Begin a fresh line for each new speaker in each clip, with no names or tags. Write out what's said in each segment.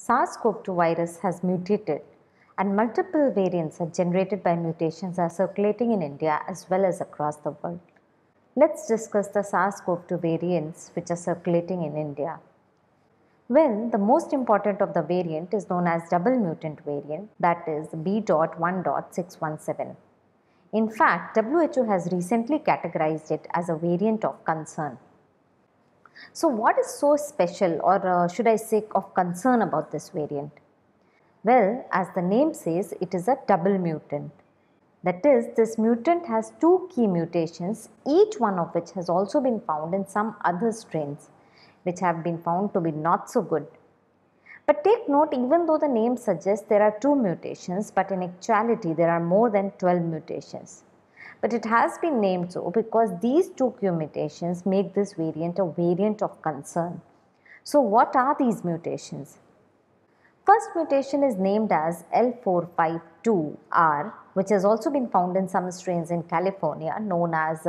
SARS-CoV-2 virus has mutated and multiple variants are generated by mutations are circulating in India as well as across the world. Let's discuss the SARS-CoV-2 variants which are circulating in India. Well, the most important of the variant is known as double mutant variant, that is B.1.617. In fact, WHO has recently categorized it as a variant of concern. So what is so special, or should I say of concern about this variant? Well, as the name says, it is a double mutant. That is, this mutant has two key mutations, each one of which has also been found in some other strains, which have been found to be not so good. But take note, even though the name suggests there are two mutations, but in actuality there are more than 12 mutations. But it has been named so because these two key mutations make this variant a variant of concern. So what are these mutations? First mutation is named as L452R, which has also been found in some strains in California, known as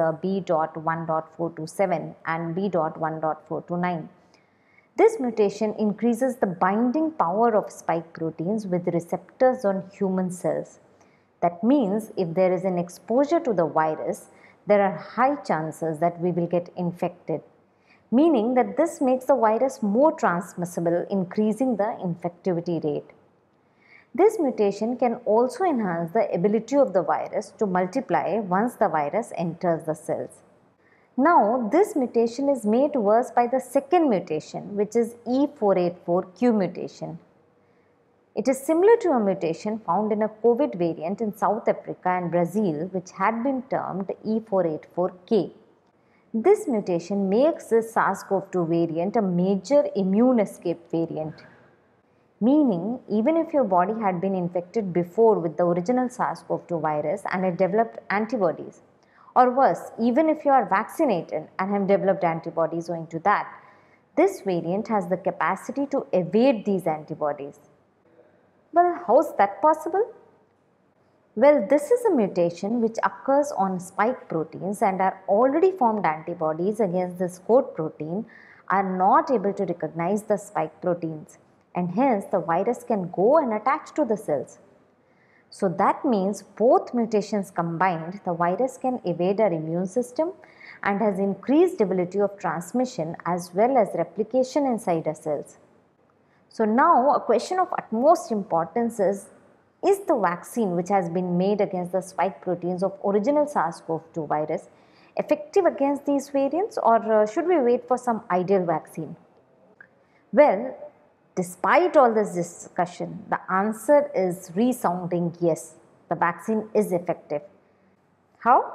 B.1.427 and B.1.429. This mutation increases the binding power of spike proteins with receptors on human cells. That means if there is an exposure to the virus, there are high chances that we will get infected, meaning that this makes the virus more transmissible, increasing the infectivity rate. This mutation can also enhance the ability of the virus to multiply once the virus enters the cells. Now, this mutation is made worse by the second mutation, which is E484Q mutation. It is similar to a mutation found in a COVID variant in South Africa and Brazil, which had been termed E484K. This mutation makes this SARS-CoV-2 variant a major immune escape variant, meaning even if your body had been infected before with the original SARS-CoV-2 virus and had developed antibodies, or worse, even if you are vaccinated and have developed antibodies owing to that, this variant has the capacity to evade these antibodies. Well, how is that possible? Well, this is a mutation which occurs on spike proteins, and our already formed antibodies against this code protein are not able to recognize the spike proteins, and hence the virus can go and attach to the cells. So that means both mutations combined, the virus can evade our immune system and has increased ability of transmission as well as replication inside our cells. So now a question of utmost importance is the vaccine which has been made against the spike proteins of original SARS-CoV-2 virus effective against these variants, or should we wait for some ideal vaccine? Well, despite all this discussion, the answer is resounding yes, the vaccine is effective. How?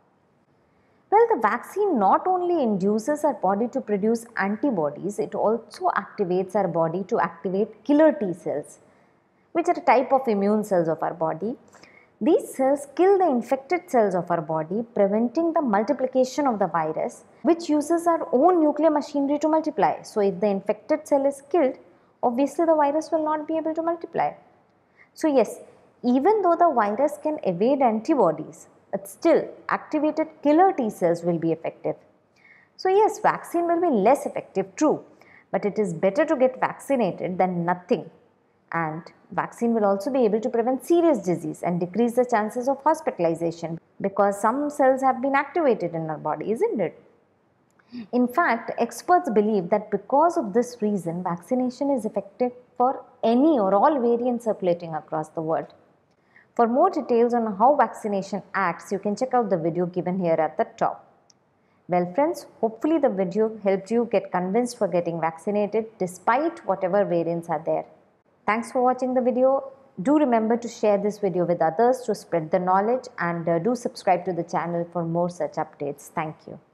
Well, the vaccine not only induces our body to produce antibodies, it also activates our body to activate killer T cells, which are a type of immune cells of our body. These cells kill the infected cells of our body, preventing the multiplication of the virus, which uses our own nuclear machinery to multiply. So if the infected cell is killed, obviously the virus will not be able to multiply. So yes, even though the virus can evade antibodies, but still activated killer T cells will be effective. So yes, vaccine will be less effective, true, but it is better to get vaccinated than nothing. And vaccine will also be able to prevent serious disease and decrease the chances of hospitalization, because some cells have been activated in our body, isn't it? In fact, experts believe that because of this reason, vaccination is effective for any or all variants circulating across the world. For more details on how vaccination acts, you can check out the video given here at the top. Well friends, hopefully the video helped you get convinced for getting vaccinated despite whatever variants are there. Thanks for watching the video. Do remember to share this video with others to spread the knowledge, and do subscribe to the channel for more such updates. Thank you.